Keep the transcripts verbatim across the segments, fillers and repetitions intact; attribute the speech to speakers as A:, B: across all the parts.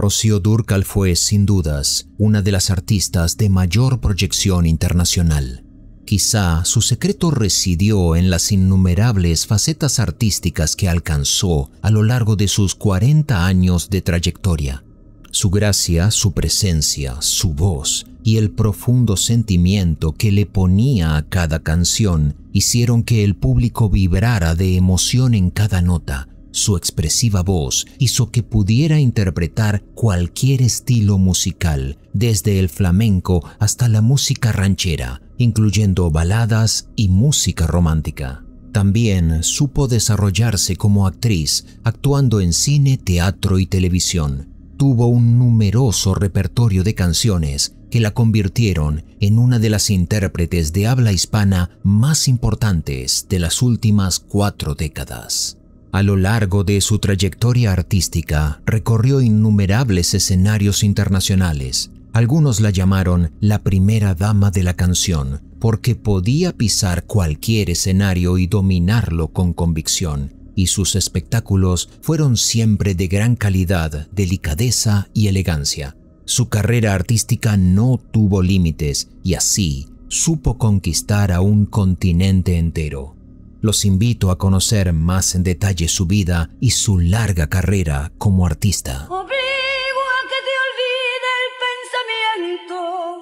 A: Rocío Dúrcal fue, sin dudas, una de las artistas de mayor proyección internacional. Quizá su secreto residió en las innumerables facetas artísticas que alcanzó a lo largo de sus cuarenta años de trayectoria. Su gracia, su presencia, su voz y el profundo sentimiento que le ponía a cada canción hicieron que el público vibrara de emoción en cada nota. Su expresiva voz hizo que pudiera interpretar cualquier estilo musical, desde el flamenco hasta la música ranchera, incluyendo baladas y música romántica. También supo desarrollarse como actriz, actuando en cine, teatro y televisión. Tuvo un numeroso repertorio de canciones que la convirtieron en una de las intérpretes de habla hispana más importantes de las últimas cuatro décadas. A lo largo de su trayectoria artística, recorrió innumerables escenarios internacionales. Algunos la llamaron la primera dama de la canción, porque podía pisar cualquier escenario y dominarlo con convicción, y sus espectáculos fueron siempre de gran calidad, delicadeza y elegancia. Su carrera artística no tuvo límites y así supo conquistar a un continente entero. Los invito a conocer más en detalle su vida y su larga carrera como artista.
B: Obligo a que te olvide el pensamiento,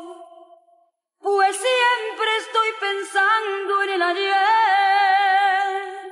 B: pues siempre estoy pensando en el ayer.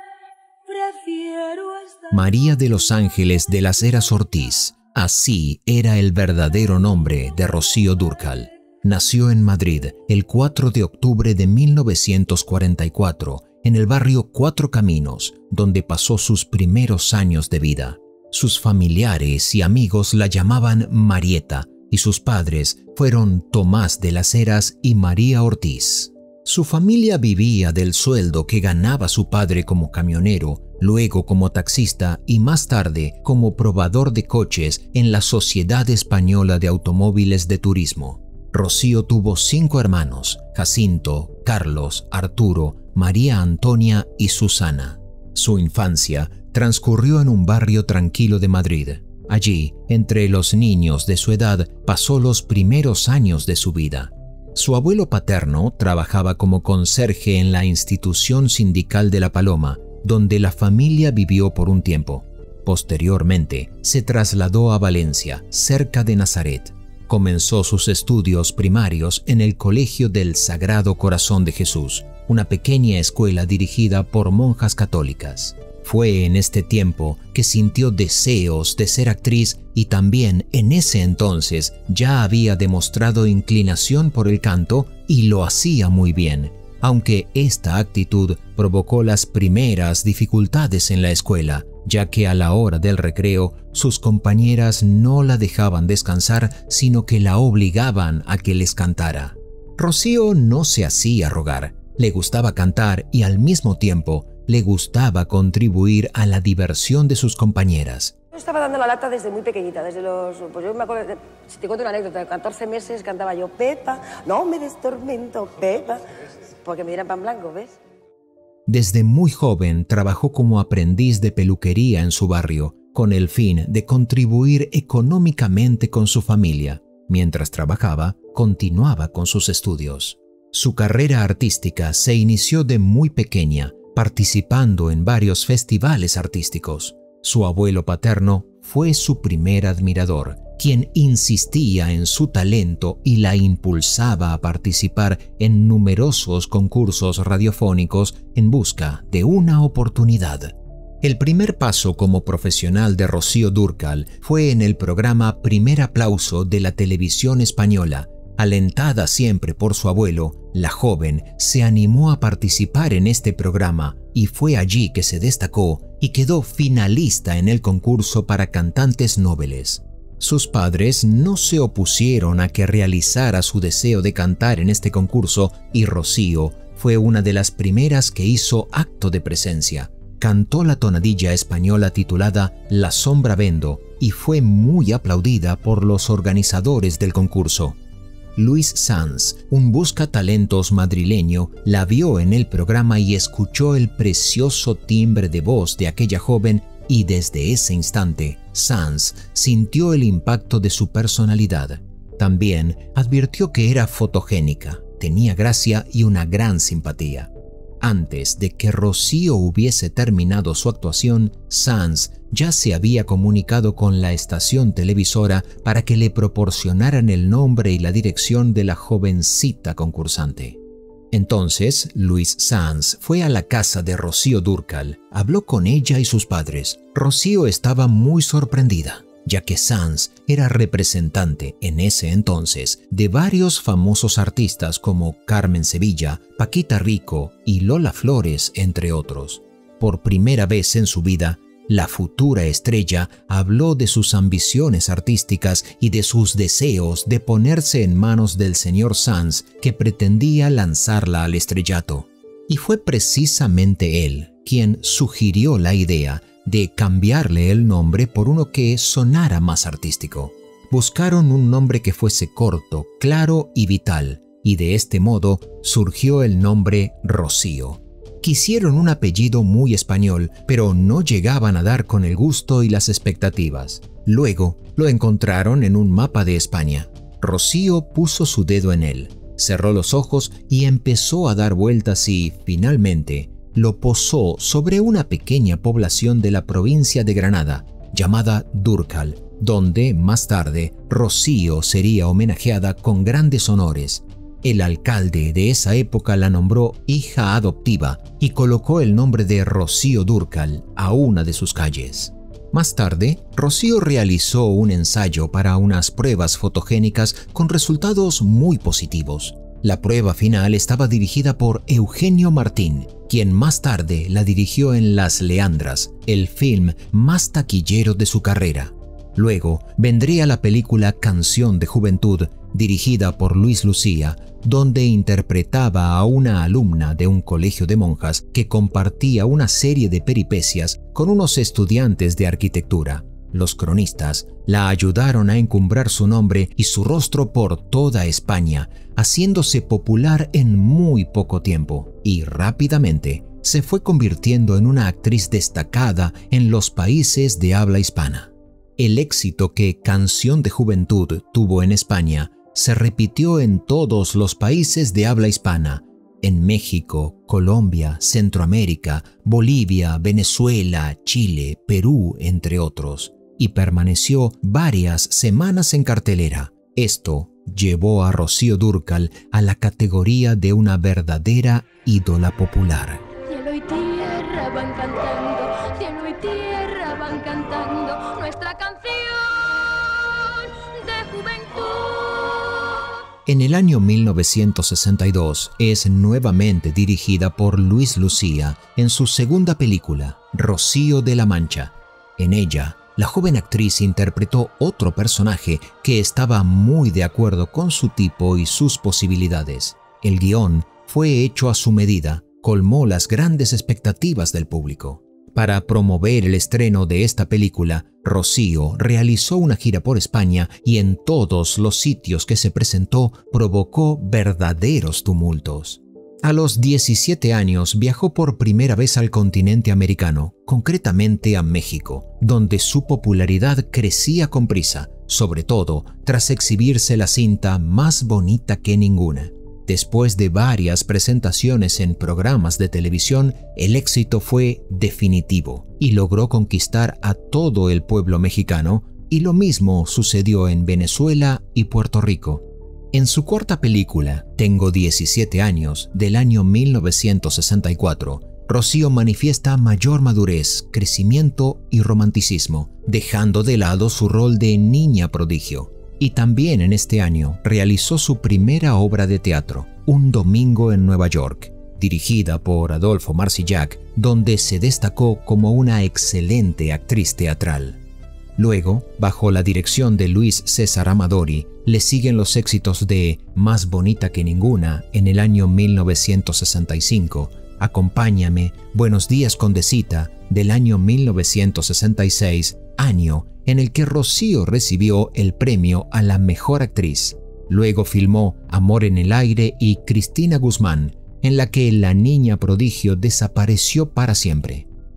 B: Prefiero estar...
A: María de los Ángeles de las Heras Ortiz, así era el verdadero nombre de Rocío Dúrcal. Nació en Madrid el cuatro de octubre de mil novecientos cuarenta y cuatro, en el barrio Cuatro Caminos, donde pasó sus primeros años de vida. Sus familiares y amigos la llamaban Marieta y sus padres fueron Tomás de las Heras y María Ortiz. Su familia vivía del sueldo que ganaba su padre como camionero, luego como taxista y más tarde como probador de coches en la Sociedad Española de Automóviles de Turismo. Rocío tuvo cinco hermanos: Jacinto, Carlos, Arturo, María Antonia y Susana. Su infancia transcurrió en un barrio tranquilo de Madrid. Allí, entre los niños de su edad, pasó los primeros años de su vida. Su abuelo paterno trabajaba como conserje en la institución sindical de La Paloma, donde la familia vivió por un tiempo. Posteriormente, se trasladó a Valencia, cerca de Nazaret. Comenzó sus estudios primarios en el Colegio del Sagrado Corazón de Jesús, una pequeña escuela dirigida por monjas católicas. Fue en este tiempo que sintió deseos de ser actriz y también en ese entonces ya había demostrado inclinación por el canto y lo hacía muy bien, aunque esta actitud provocó las primeras dificultades en la escuela, ya que a la hora del recreo sus compañeras no la dejaban descansar, sino que la obligaban a que les cantara. Rocío no se hacía rogar, le gustaba cantar y al mismo tiempo le gustaba contribuir a la diversión de sus compañeras.
C: Yo estaba dando la lata desde muy pequeñita, desde los... Pues yo me acuerdo, de, si te cuento una anécdota, de catorce meses cantaba yo Pepa, no me des tormento, Pepa, porque me dieran pan blanco, ¿ves?
A: Desde muy joven trabajó como aprendiz de peluquería en su barrio, con el fin de contribuir económicamente con su familia. Mientras trabajaba, continuaba con sus estudios. Su carrera artística se inició de muy pequeña, participando en varios festivales artísticos. Su abuelo paterno fue su primer admirador, quien insistía en su talento y la impulsaba a participar en numerosos concursos radiofónicos en busca de una oportunidad. El primer paso como profesional de Rocío Dúrcal fue en el programa Primer Aplauso de la televisión española. Alentada siempre por su abuelo, la joven se animó a participar en este programa y fue allí que se destacó y quedó finalista en el concurso para cantantes nobles. Sus padres no se opusieron a que realizara su deseo de cantar en este concurso y Rocío fue una de las primeras que hizo acto de presencia. Cantó la tonadilla española titulada La sombra vendo y fue muy aplaudida por los organizadores del concurso. Luis Sanz, un buscatalentos madrileño, la vio en el programa y escuchó el precioso timbre de voz de aquella joven y desde ese instante Sanz sintió el impacto de su personalidad. También advirtió que era fotogénica, tenía gracia y una gran simpatía. Antes de que Rocío hubiese terminado su actuación, Sanz ya se había comunicado con la estación televisora para que le proporcionaran el nombre y la dirección de la jovencita concursante. Entonces, Luis Sanz fue a la casa de Rocío Dúrcal, habló con ella y sus padres. Rocío estaba muy sorprendida, ya que Sanz era representante en ese entonces de varios famosos artistas como Carmen Sevilla, Paquita Rico y Lola Flores, entre otros. Por primera vez en su vida, la futura estrella habló de sus ambiciones artísticas y de sus deseos de ponerse en manos del señor Sanz, que pretendía lanzarla al estrellato. Y fue precisamente él quien sugirió la idea de cambiarle el nombre por uno que sonara más artístico. Buscaron un nombre que fuese corto, claro y vital, y de este modo surgió el nombre Rocío. Quisieron un apellido muy español, pero no llegaban a dar con el gusto y las expectativas. Luego lo encontraron en un mapa de España. Rocío puso su dedo en él, cerró los ojos y empezó a dar vueltas y, finalmente, lo posó sobre una pequeña población de la provincia de Granada, llamada Dúrcal, donde, más tarde, Rocío sería homenajeada con grandes honores. El alcalde de esa época la nombró hija adoptiva y colocó el nombre de Rocío Dúrcal a una de sus calles. Más tarde, Rocío realizó un ensayo para unas pruebas fotogénicas con resultados muy positivos. La prueba final estaba dirigida por Eugenio Martín, quien más tarde la dirigió en Las Leandras, el film más taquillero de su carrera. Luego vendría la película Canción de Juventud, dirigida por Luis Lucía, donde interpretaba a una alumna de un colegio de monjas que compartía una serie de peripecias con unos estudiantes de arquitectura. Los cronistas la ayudaron a encumbrar su nombre y su rostro por toda España, haciéndose popular en muy poco tiempo, y rápidamente se fue convirtiendo en una actriz destacada en los países de habla hispana. El éxito que Canción de Juventud tuvo en España se repitió en todos los países de habla hispana, en México, Colombia, Centroamérica, Bolivia, Venezuela, Chile, Perú, entre otros, y permaneció varias semanas en cartelera. Esto llevó a Rocío Dúrcal a la categoría de una verdadera ídola popular.
B: Cielo y tierra van cantando, cielo y tierra van cantando nuestra canción de juventud.
A: En el año mil novecientos sesenta y dos es nuevamente dirigida por Luis Lucía en su segunda película, Rocío de la Mancha. En ella, la joven actriz interpretó otro personaje que estaba muy de acuerdo con su tipo y sus posibilidades. El guión fue hecho a su medida, colmó las grandes expectativas del público. Para promover el estreno de esta película, Rocío realizó una gira por España y en todos los sitios que se presentó provocó verdaderos tumultos. A los diecisiete años viajó por primera vez al continente americano, concretamente a México, donde su popularidad crecía con prisa, sobre todo tras exhibirse la cinta Más bonita que ninguna. Después de varias presentaciones en programas de televisión, el éxito fue definitivo y logró conquistar a todo el pueblo mexicano, y lo mismo sucedió en Venezuela y Puerto Rico. En su cuarta película, Tengo diecisiete años, del año mil novecientos sesenta y cuatro, Rocío manifiesta mayor madurez, crecimiento y romanticismo, dejando de lado su rol de niña prodigio. Y también en este año realizó su primera obra de teatro, Un domingo en Nueva York, dirigida por Adolfo Marsillac, donde se destacó como una excelente actriz teatral. Luego, bajo la dirección de Luis César Amadori, le siguen los éxitos de Más bonita que ninguna en el año mil novecientos sesenta y cinco, Acompáñame, Buenos días Condesita del año mil novecientos sesenta y seis, año en el que Rocío recibió el premio a la mejor actriz. Luego filmó Amor en el aire y Cristina Guzmán, en la que la niña prodigio desapareció para siempre.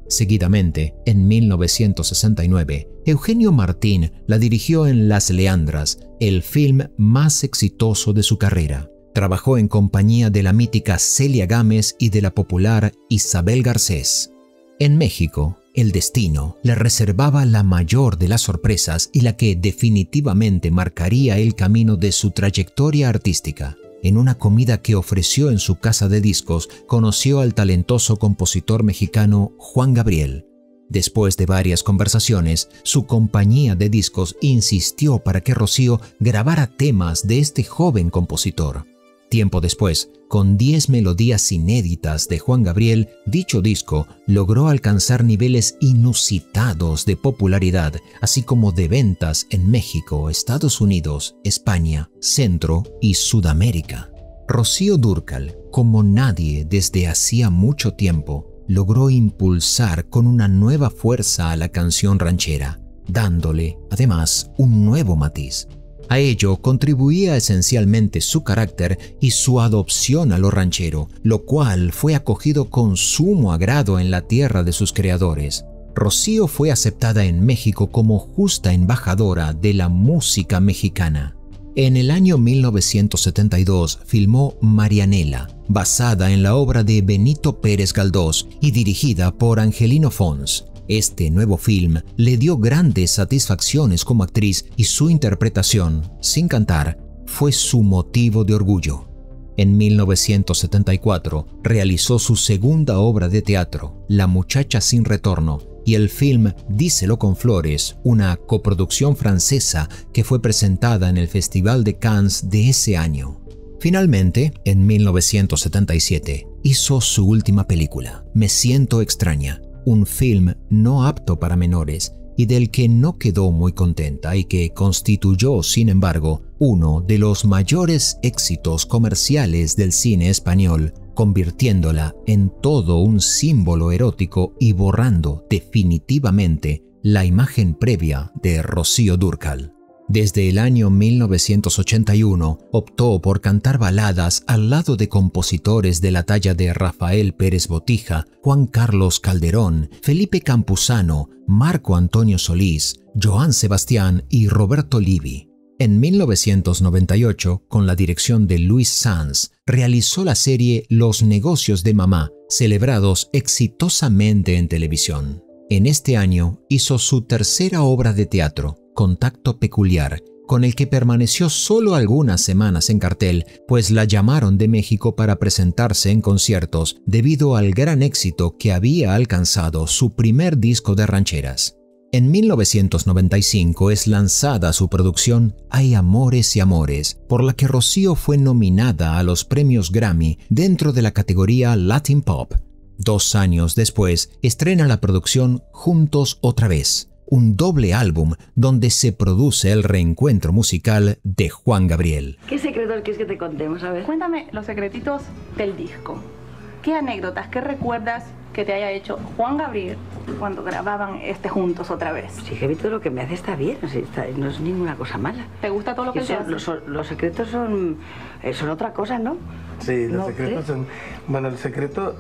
A: Seguidamente, en mil novecientos sesenta y nueve, Eugenio Martín la dirigió en Las Leandras, el film más exitoso de su carrera. Trabajó en compañía de la mítica Celia Gámez y de la popular Isabel Garcés. En México, el destino le reservaba la mayor de las sorpresas y la que definitivamente marcaría el camino de su trayectoria artística. En una comida que ofreció en su casa de discos, conoció al talentoso compositor mexicano Juan Gabriel. Después de varias conversaciones, su compañía de discos insistió para que Rocío grabara temas de este joven compositor. Tiempo después, con diez melodías inéditas de Juan Gabriel, dicho disco logró alcanzar niveles inusitados de popularidad, así como de ventas en México, Estados Unidos, España, Centro y Sudamérica. Rocío Dúrcal, como nadie desde hacía mucho tiempo, logró impulsar con una nueva fuerza a la canción ranchera, dándole, además, un nuevo matiz. A ello contribuía esencialmente su carácter y su adopción a lo ranchero, lo cual fue acogido con sumo agrado en la tierra de sus creadores. Rocío fue aceptada en México como justa embajadora de la música mexicana. En el año mil novecientos setenta y dos filmó Marianela, basada en la obra de Benito Pérez Galdós y dirigida por Angelino Fons. Este nuevo film le dio grandes satisfacciones como actriz y su interpretación, sin cantar, fue su motivo de orgullo. En mil novecientos setenta y cuatro realizó su segunda obra de teatro, La muchacha sin retorno, y el film Díselo con flores, una coproducción francesa que fue presentada en el Festival de Cannes de ese año. Finalmente, en mil novecientos setenta y siete, hizo su última película, Me siento extraña, un film no apto para menores y del que no quedó muy contenta y que constituyó, sin embargo, uno de los mayores éxitos comerciales del cine español, convirtiéndola en todo un símbolo erótico y borrando definitivamente la imagen previa de Rocío Dúrcal. Desde el año mil novecientos ochenta y uno optó por cantar baladas al lado de compositores de la talla de Rafael Pérez Botija, Juan Carlos Calderón, Felipe Campuzano, Marco Antonio Solís, Joan Sebastián y Roberto Livi. En mil novecientos noventa y ocho, con la dirección de Luis Sanz, realizó la serie Los negocios de mamá, celebrados exitosamente en televisión. En este año hizo su tercera obra de teatro, Contacto Peculiar, con el que permaneció solo algunas semanas en cartel, pues la llamaron de México para presentarse en conciertos debido al gran éxito que había alcanzado su primer disco de rancheras. En mil novecientos noventa y cinco es lanzada su producción Hay amores y amores, por la que Rocío fue nominada a los premios Grammy dentro de la categoría Latin Pop. Dos años después estrena la producción Juntos otra vez, un doble álbum donde se produce el reencuentro musical de Juan Gabriel.
C: ¿Qué secretos quieres que te contemos? A ver.
D: Cuéntame los secretitos del disco. ¿Qué anécdotas, qué recuerdas que te haya hecho Juan Gabriel cuando grababan este Juntos otra vez?
C: Sí, que todo lo que me hace está bien, o sea, está, no es ninguna cosa mala.
D: ¿Te gusta todo lo que
C: que
D: te
C: son,
D: hace?
C: Los, los secretos son, eh, son otra cosa, ¿no?
E: Sí, los
C: ¿No
E: secretos
C: crees?
E: son... Bueno, el secreto...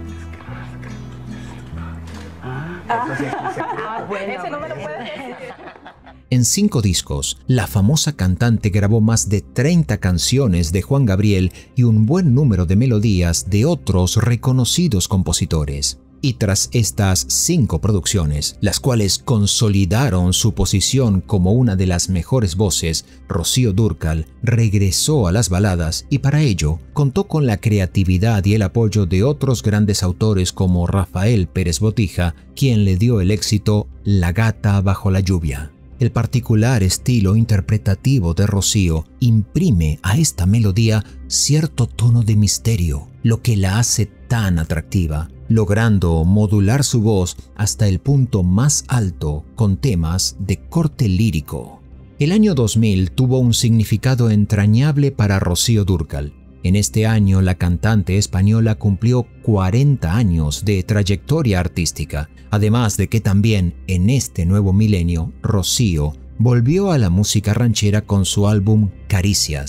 C: Ah,
D: Ah,
C: bueno,
D: ese no me lo
C: bueno.
D: puedes decir.
A: En cinco discos, la famosa cantante grabó más de treinta canciones de Juan Gabriel y un buen número de melodías de otros reconocidos compositores. Y tras estas cinco producciones, las cuales consolidaron su posición como una de las mejores voces, Rocío Dúrcal regresó a las baladas y para ello contó con la creatividad y el apoyo de otros grandes autores como Rafael Pérez Botija, quien le dio el éxito La gata bajo la lluvia. El particular estilo interpretativo de Rocío imprime a esta melodía cierto tono de misterio, lo que la hace tan atractiva, logrando modular su voz hasta el punto más alto con temas de corte lírico. El año dos mil tuvo un significado entrañable para Rocío Dúrcal. En este año, la cantante española cumplió cuarenta años de trayectoria artística, además de que también en este nuevo milenio, Rocío volvió a la música ranchera con su álbum Caricias.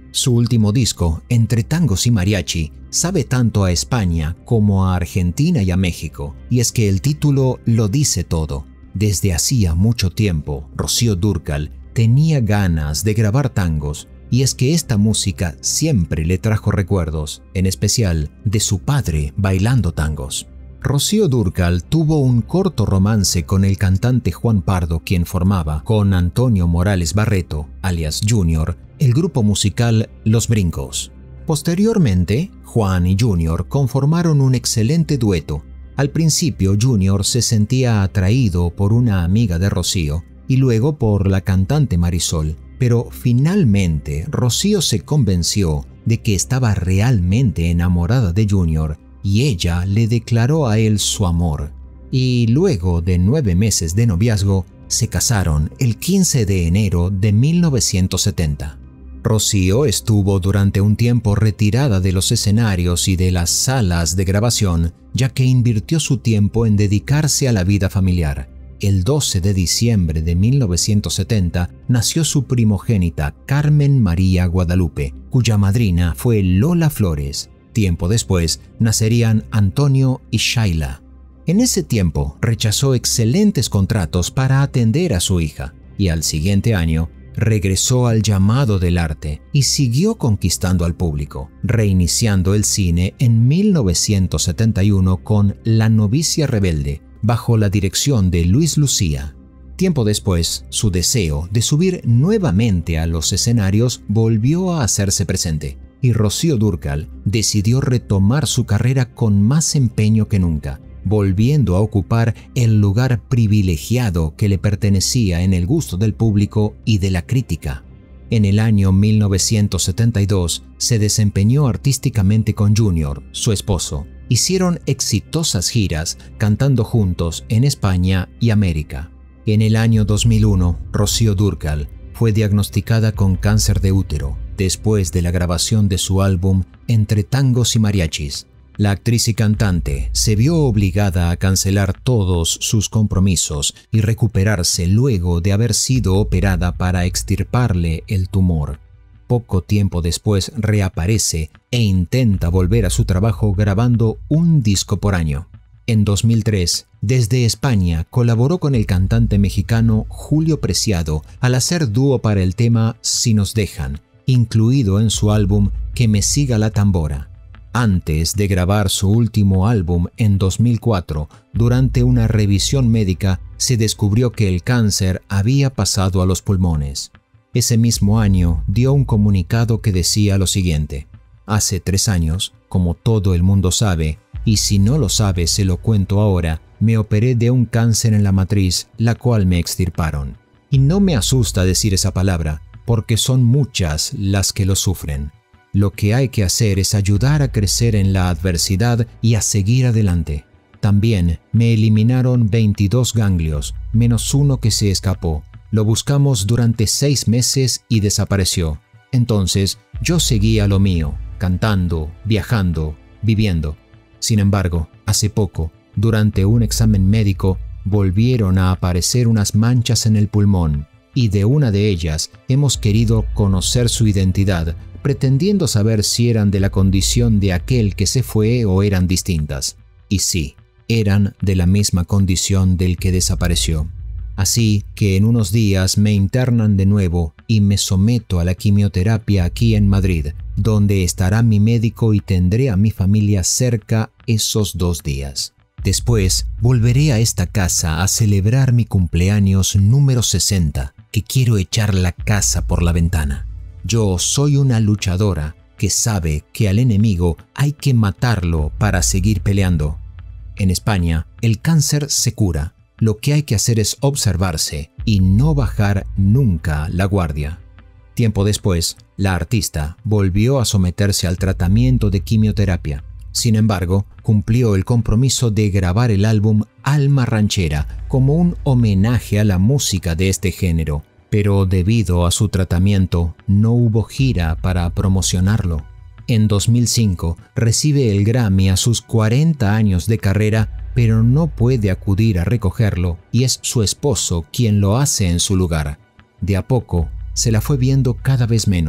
A: Su último disco, Entre tangos y mariachi, sabe tanto a España como a Argentina y a México, y es que el título lo dice todo. Desde hacía mucho tiempo, Rocío Dúrcal tenía ganas de grabar tangos, y es que esta música siempre le trajo recuerdos, en especial de su padre bailando tangos. Rocío Dúrcal tuvo un corto romance con el cantante Juan Pardo, quien formaba, con Antonio Morales Barreto, alias Junior, el grupo musical Los Brincos. Posteriormente, Juan y Junior conformaron un excelente dueto. Al principio, Junior se sentía atraído por una amiga de Rocío y luego por la cantante Marisol, pero finalmente Rocío se convenció de que estaba realmente enamorada de Junior y ella le declaró a él su amor. Y luego de nueve meses de noviazgo, se casaron el quince de enero de mil novecientos setenta. Rocío estuvo durante un tiempo retirada de los escenarios y de las salas de grabación, ya que invirtió su tiempo en dedicarse a la vida familiar. El doce de diciembre de mil novecientos setenta nació su primogénita Carmen María Guadalupe, cuya madrina fue Lola Flores. Tiempo después nacerían Antonio y Shaila. En ese tiempo rechazó excelentes contratos para atender a su hija y al siguiente año regresó al llamado del arte y siguió conquistando al público, reiniciando el cine en mil novecientos setenta y uno con La novicia rebelde, bajo la dirección de Luis Lucía. Tiempo después, su deseo de subir nuevamente a los escenarios volvió a hacerse presente, y Rocío Dúrcal decidió retomar su carrera con más empeño que nunca, volviendo a ocupar el lugar privilegiado que le pertenecía en el gusto del público y de la crítica. En el año mil novecientos setenta y dos se desempeñó artísticamente con Junior, su esposo. Hicieron exitosas giras cantando juntos en España y América. En el año dos mil uno, Rocío Dúrcal fue diagnosticada con cáncer de útero después de la grabación de su álbum Entre tangos y mariachis. La actriz y cantante se vio obligada a cancelar todos sus compromisos y recuperarse luego de haber sido operada para extirparle el tumor. Poco tiempo después reaparece e intenta volver a su trabajo grabando un disco por año. En dos mil tres, desde España, colaboró con el cantante mexicano Julio Preciado al hacer dúo para el tema Si nos dejan, incluido en su álbum Que me siga la tambora. Antes de grabar su último álbum en dos mil cuatro, durante una revisión médica, se descubrió que el cáncer había pasado a los pulmones. Ese mismo año dio un comunicado que decía lo siguiente: hace tres años, como todo el mundo sabe, y si no lo sabe se lo cuento ahora, me operé de un cáncer en la matriz, la cual me extirparon. Y no me asusta decir esa palabra, porque son muchas las que lo sufren. Lo que hay que hacer es ayudar a crecer en la adversidad y a seguir adelante. También me eliminaron veintidós ganglios, menos uno que se escapó. Lo buscamos durante seis meses y desapareció. Entonces yo seguía lo mío, cantando, viajando, viviendo. Sin embargo, hace poco, durante un examen médico, volvieron a aparecer unas manchas en el pulmón, y de una de ellas hemos querido conocer su identidad, pretendiendo saber si eran de la condición de aquel que se fue o eran distintas. Y sí, eran de la misma condición del que desapareció. Así que en unos días me internan de nuevo y me someto a la quimioterapia aquí en Madrid, donde estará mi médico y tendré a mi familia cerca esos dos días. Después volveré a esta casa a celebrar mi cumpleaños número sesenta, que quiero echar la casa por la ventana. Yo soy una luchadora que sabe que al enemigo hay que matarlo para seguir peleando. En España, el cáncer se cura. Lo que hay que hacer es observarse y no bajar nunca la guardia. Tiempo después, la artista volvió a someterse al tratamiento de quimioterapia. Sin embargo, cumplió el compromiso de grabar el álbum Alma Ranchera como un homenaje a la música de este género, pero debido a su tratamiento no hubo gira para promocionarlo. En dos mil cinco recibe el Grammy a sus cuarenta años de carrera, pero no puede acudir a recogerlo y es su esposo quien lo hace en su lugar. De a poco se la fue viendo cada vez menos,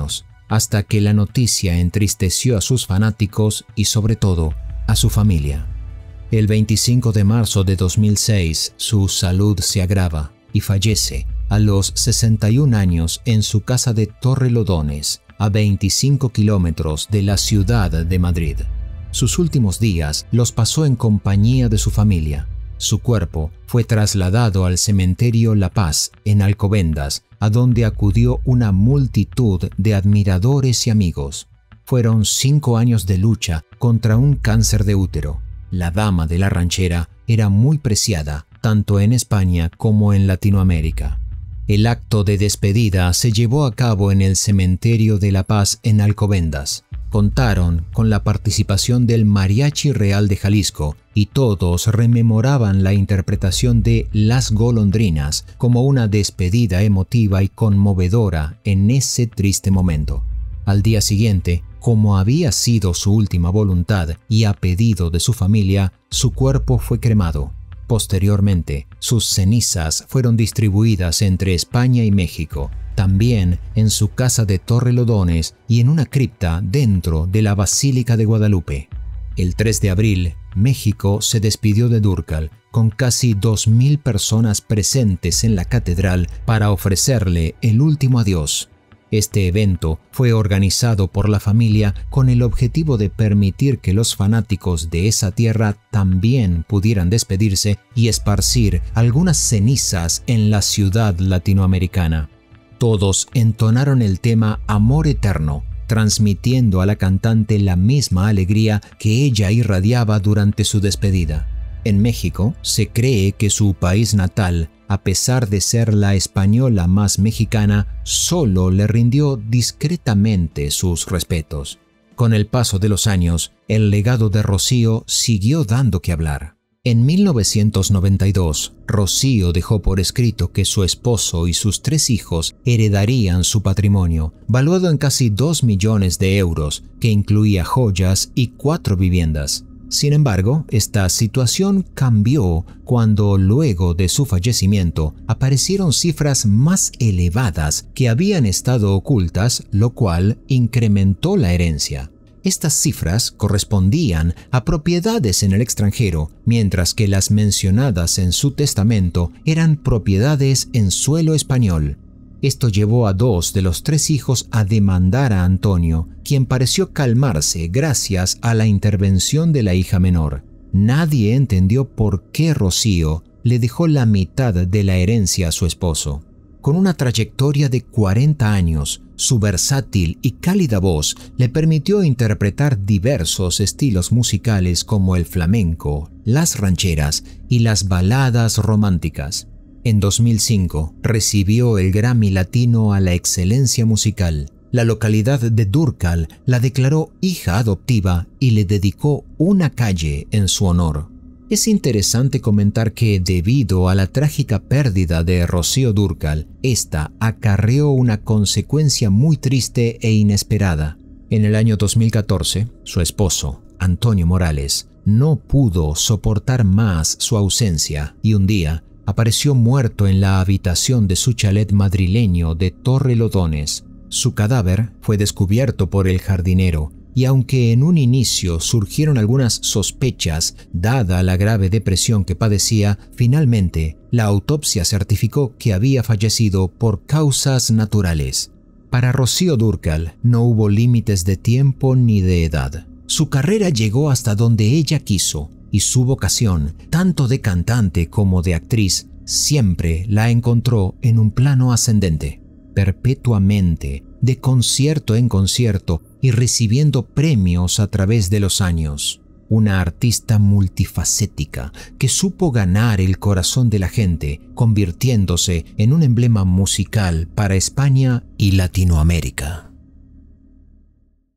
A: hasta que la noticia entristeció a sus fanáticos y sobre todo a su familia. El veinticinco de marzo de dos mil seis, su salud se agrava y fallece a los sesenta y un años en su casa de Torrelodones, a veinticinco kilómetros de la ciudad de Madrid. Sus últimos días los pasó en compañía de su familia. Su cuerpo fue trasladado al cementerio La Paz en Alcobendas, a donde acudió una multitud de admiradores y amigos. Fueron cinco años de lucha contra un cáncer de útero. La dama de la ranchera era muy preciada, tanto en España como en Latinoamérica. El acto de despedida se llevó a cabo en el cementerio de La Paz en Alcobendas. Contaron con la participación del Mariachi Real de Jalisco y todos rememoraban la interpretación de Las Golondrinas como una despedida emotiva y conmovedora en ese triste momento. Al día siguiente, como había sido su última voluntad y a pedido de su familia, su cuerpo fue cremado. Posteriormente, sus cenizas fueron distribuidas entre España y México, también en su casa de Torrelodones y en una cripta dentro de la Basílica de Guadalupe. El tres de abril, México se despidió de Dúrcal con casi dos mil personas presentes en la catedral para ofrecerle el último adiós. Este evento fue organizado por la familia con el objetivo de permitir que los fanáticos de esa tierra también pudieran despedirse y esparcir algunas cenizas en la ciudad latinoamericana. Todos entonaron el tema Amor Eterno, transmitiendo a la cantante la misma alegría que ella irradiaba durante su despedida. En México se cree que su país natal, a pesar de ser la española más mexicana, solo le rindió discretamente sus respetos. Con el paso de los años, el legado de Rocío siguió dando que hablar. En mil novecientos noventa y dos, Rocío dejó por escrito que su esposo y sus tres hijos heredarían su patrimonio, valuado en casi dos millones de euros, que incluía joyas y cuatro viviendas. Sin embargo, esta situación cambió cuando, luego de su fallecimiento, aparecieron cifras más elevadas que habían estado ocultas, lo cual incrementó la herencia. Estas cifras correspondían a propiedades en el extranjero, mientras que las mencionadas en su testamento eran propiedades en suelo español. Esto llevó a dos de los tres hijos a demandar a Antonio, quien pareció calmarse gracias a la intervención de la hija menor. Nadie entendió por qué Rocío le dejó la mitad de la herencia a su esposo. Con una trayectoria de cuarenta años, su versátil y cálida voz le permitió interpretar diversos estilos musicales como el flamenco, las rancheras y las baladas románticas. En dos mil cinco recibió el Grammy Latino a la excelencia musical. La localidad de Dúrcal la declaró hija adoptiva y le dedicó una calle en su honor. Es interesante comentar que, debido a la trágica pérdida de Rocío Dúrcal, esta acarreó una consecuencia muy triste e inesperada. En el año dos mil catorce, su esposo, Antonio Morales, no pudo soportar más su ausencia y un día apareció muerto en la habitación de su chalet madrileño de Torrelodones. Su cadáver fue descubierto por el jardinero y aunque en un inicio surgieron algunas sospechas dada la grave depresión que padecía, finalmente la autopsia certificó que había fallecido por causas naturales. Para Rocío Dúrcal no hubo límites de tiempo ni de edad. Su carrera llegó hasta donde ella quiso y su vocación, tanto de cantante como de actriz, siempre la encontró en un plano ascendente, perpetuamente, de concierto en concierto y recibiendo premios a través de los años. Una artista multifacética que supo ganar el corazón de la gente, convirtiéndose en un emblema musical para España y Latinoamérica.